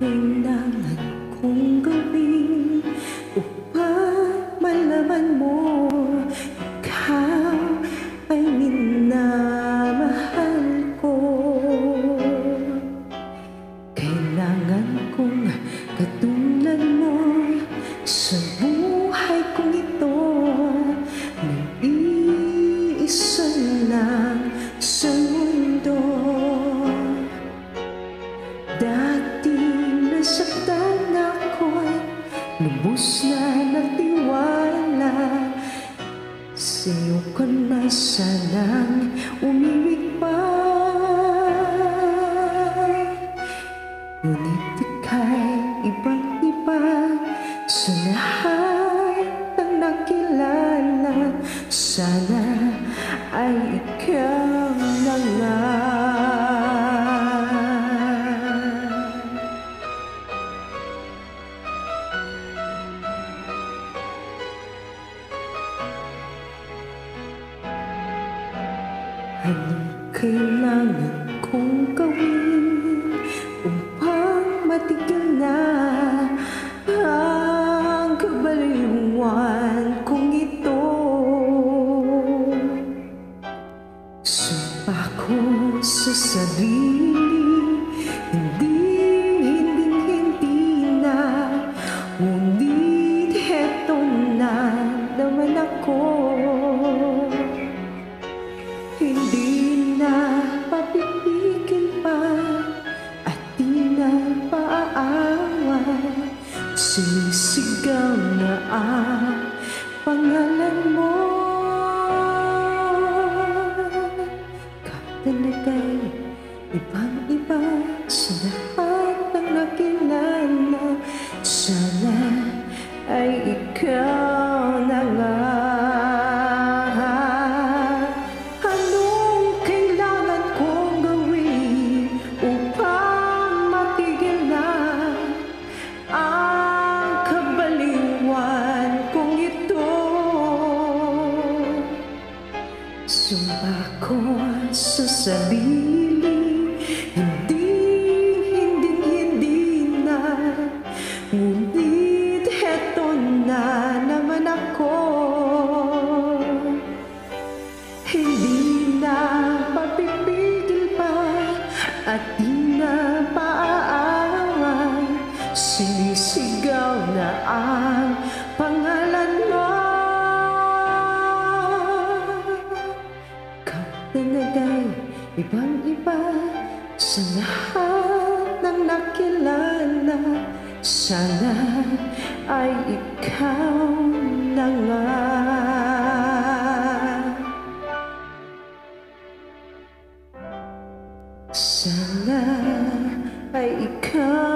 kailangan kong gawin upang malaman mo ikaw ay minamahal ko? Kailangan kong katulad mo sa buhay kong ito, nag-iisa lang sa mundo. Dating nasaktan ako'y lubos na nagtiwala sa'yo ka na sanang umiwig pa. Ngunit ika'y ibang-iba sa lahat ng nakilala. Sana ay ikaw na nga. Anong kailangan kong gawin upang matigil na ang kabaliwan kong ito? Sumpa ko sa sarili, hindi na, ngunit heto na naman ako. Hindi na papipigil pa at di na paaawa, sinisigaw na ang pangalan mo. Katalagay ibang-iba sa lahat ng nakilala. Sana ay ikaw na nga. Sumpa ko sa sarili, hindi na, ngunit heto na naman ako. Hindi na papipigil pa at di na paaawa, sinisigaw na ang pangalan mo. Talagay ibang-iba sa lahat ng nakilala. Sana ay ikaw na nga. Sana ay ikaw